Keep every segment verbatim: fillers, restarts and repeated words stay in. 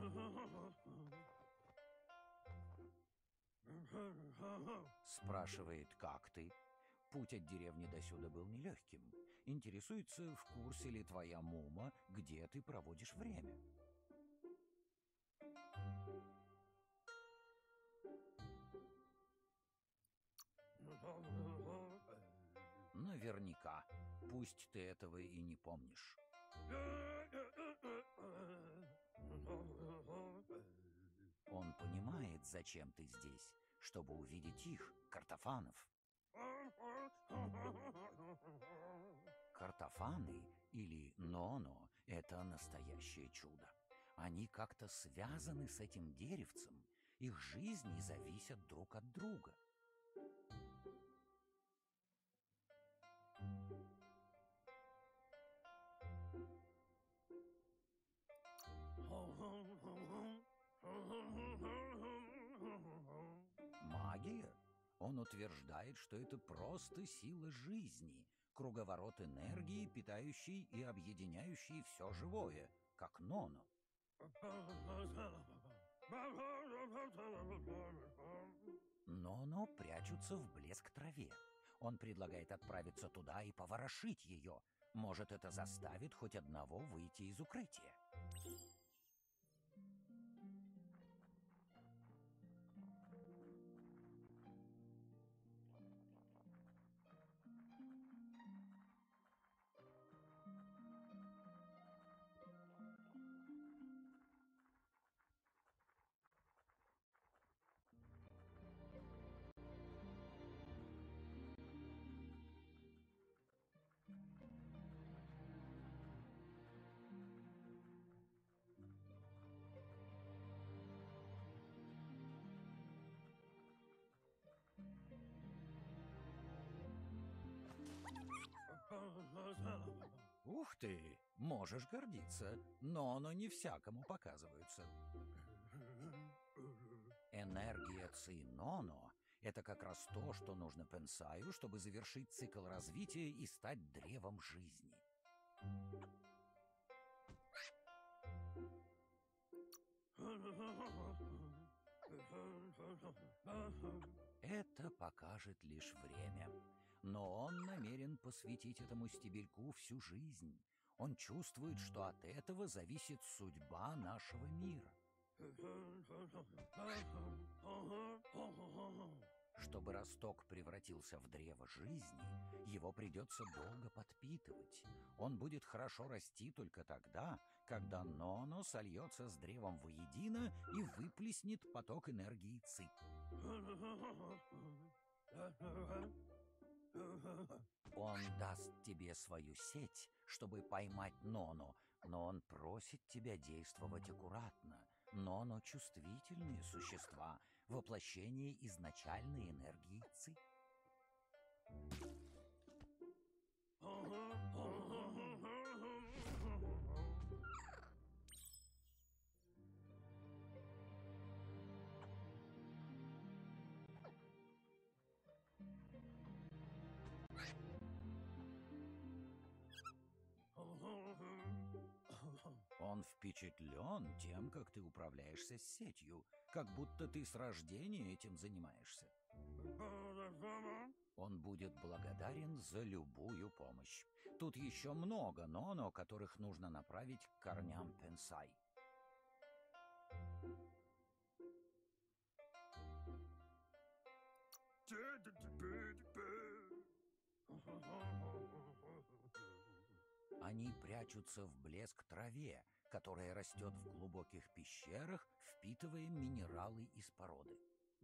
Спрашивает, как ты? Путь от деревни до сюда был нелегким. Интересуется, в курсе ли твоя мума, где ты проводишь время. Наверняка. Пусть ты этого и не помнишь. Он понимает, зачем ты здесь, чтобы увидеть их, картофанов. Картофаны или ноно — это настоящее чудо. Они как-то связаны с этим деревцем, их жизни зависят друг от друга. Магия? Он утверждает, что это просто сила жизни, круговорот энергии, питающий и объединяющий все живое, как ноно. Ноно прячутся в блеск траве. Он предлагает отправиться туда и поворошить ее. Может, это заставит хоть одного выйти из укрытия. Ух ты! Можешь гордиться, но оно не всякому показываются. Энергия Ци-Ноно — это как раз то, что нужно Пенсаю, чтобы завершить цикл развития и стать древом жизни. Это покажет лишь время. Но он намерен посвятить этому стебельку всю жизнь. Он чувствует, что от этого зависит судьба нашего мира. Чтобы росток превратился в древо жизни, его придется долго подпитывать. Он будет хорошо расти только тогда, когда Ноно сольется с древом воедино и выплеснет поток энергии Ци. Он даст тебе свою сеть, чтобы поймать Ноно, но он просит тебя действовать аккуратно. Ноно — чувствительные существа, воплощение изначальной энергии Ци. Он впечатлен тем, как ты управляешься с сетью, как будто ты с рождения этим занимаешься. Он будет благодарен за любую помощь. Тут еще много ноно, которых нужно направить к корням Пенсай. Они прячутся в блеск траве, которая растет в глубоких пещерах, впитывая минералы из породы.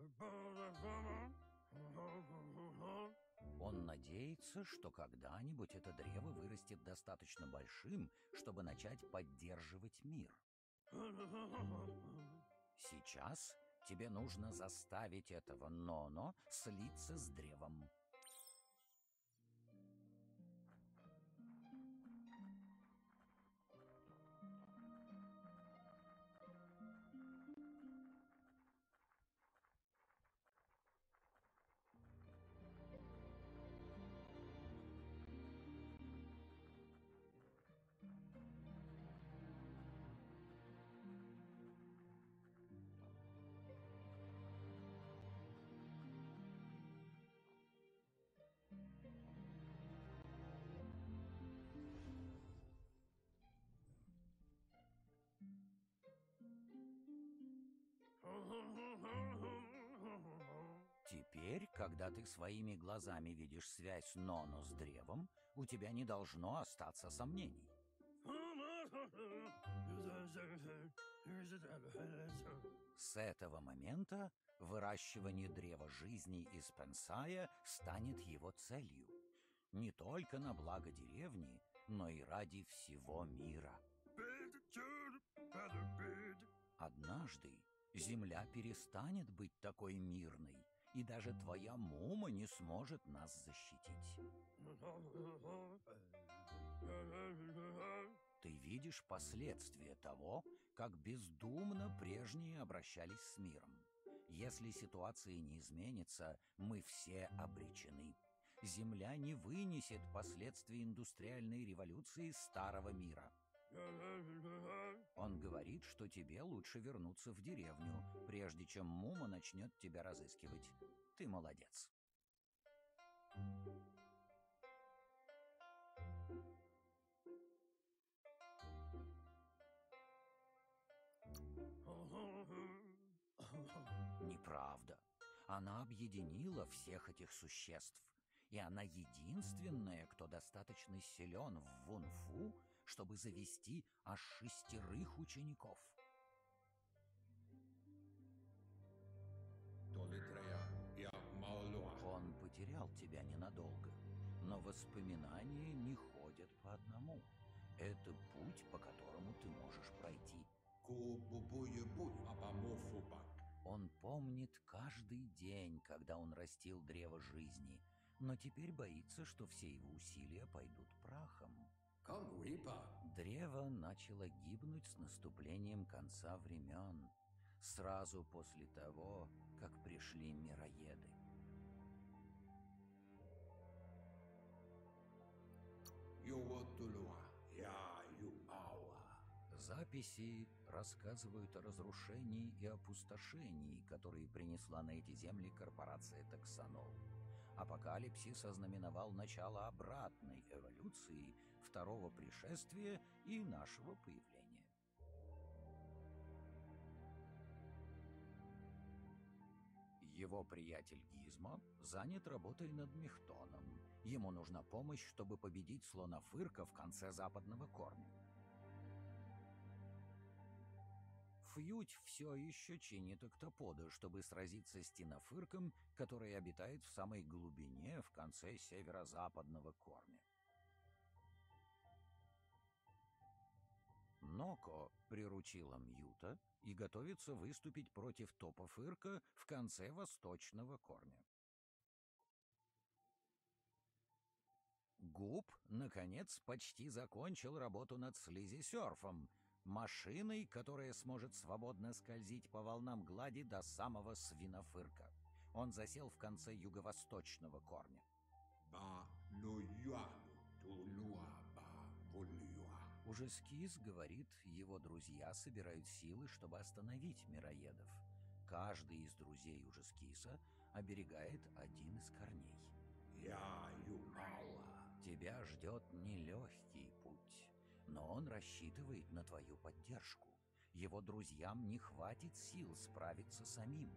Он надеется, что когда-нибудь это древо вырастет достаточно большим, чтобы начать поддерживать мир. Сейчас тебе нужно заставить этого Ноно слиться с древом. Теперь, когда ты своими глазами видишь связь Ноно с древом, у тебя не должно остаться сомнений. С этого момента выращивание древа жизни из Пенсая станет его целью. Не только на благо деревни, но и ради всего мира. Однажды земля перестанет быть такой мирной, и даже твоя Мума не сможет нас защитить. Ты видишь последствия того, как бездумно прежние обращались с миром. Если ситуация не изменится, мы все обречены. Земля не вынесет последствий индустриальной революции старого мира. Он говорит, что тебе лучше вернуться в деревню, прежде чем Мума начнет тебя разыскивать. Ты молодец. Неправда. Она объединила всех этих существ, и она единственная, кто достаточно силен в вунфу, чтобы завести аж шестерых учеников. Он потерял тебя ненадолго, но воспоминания не ходят по одному. Это путь, по которому ты можешь пройти. Он помнит каждый день, когда он растил древо жизни, но теперь боится, что все его усилия пойдут прахом. Древо начало гибнуть с наступлением конца времен, сразу после того, как пришли мироеды. Записи рассказывают о разрушении и опустошении, которые принесла на эти земли корпорация Таксонол. Апокалипсис ознаменовал начало обратной эволюции, второго пришествия и нашего появления. Его приятель Гизмо занят работой над Мехтоном. Ему нужна помощь, чтобы победить слонофырка в конце западного корня. Фьють все еще чинит октопода, чтобы сразиться с тинофырком, который обитает в самой глубине в конце северо-западного корня. Ноко приручила Мьюта и готовится выступить против топофырка в конце восточного корня. Губ, наконец, почти закончил работу над слизисерфом, машиной, которая сможет свободно скользить по волнам глади до самого свинофырка. Он засел в конце юго-восточного корня. Уже Скис говорит, его друзья собирают силы, чтобы остановить мироедов. Каждый из друзей Ужескиса оберегает один из корней. Тебя ждет нелегкий путь, но он рассчитывает на твою поддержку. Его друзьям не хватит сил справиться самим.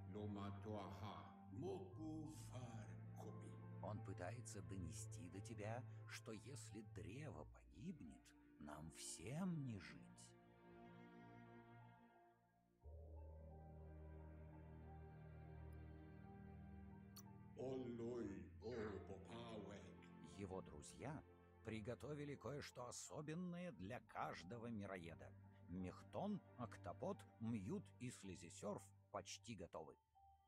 Он пытается донести до тебя, что если древо погибнет, нам всем не жить. Его друзья приготовили кое-что особенное для каждого мироеда. Мехтон, Октопод, Мьют и Слизисерф почти готовы.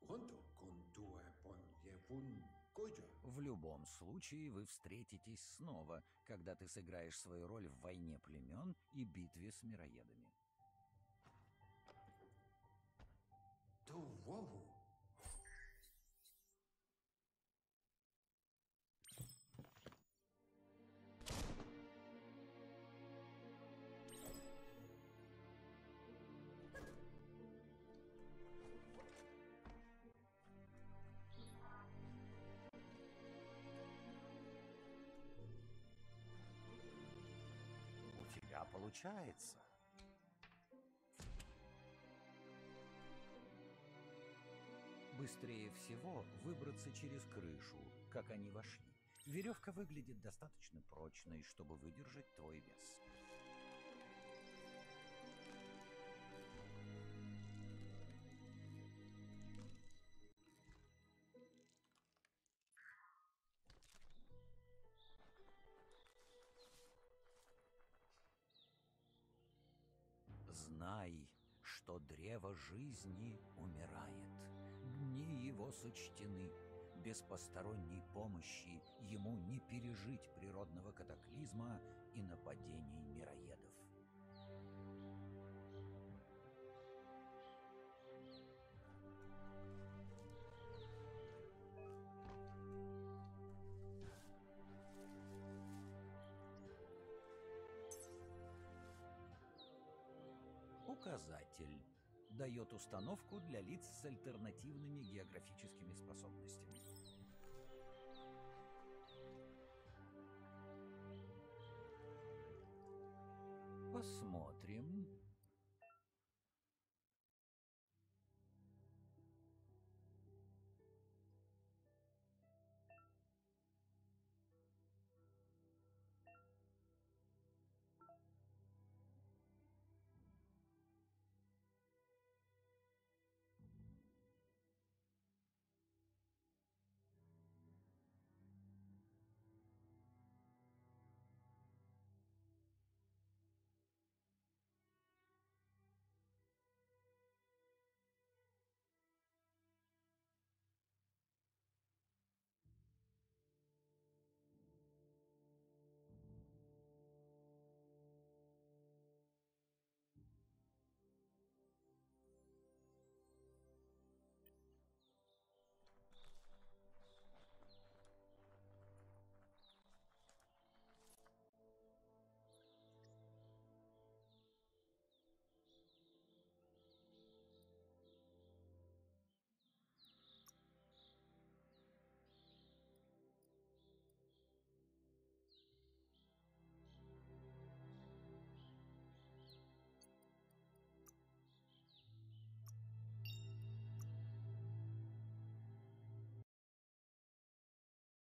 В любом случае вы встретитесь снова, когда ты сыграешь свою роль в войне племен и битве с мироедами. У тебя получается. Быстрее всего выбраться через крышу, как они вошли. Веревка выглядит достаточно прочной, чтобы выдержать твой вес. Знай, что древо жизни умирает. Дни его сочтены. Без посторонней помощи ему не пережить природного катаклизма и нападений мироедов. Указатель дает установку для лиц с альтернативными географическими способностями.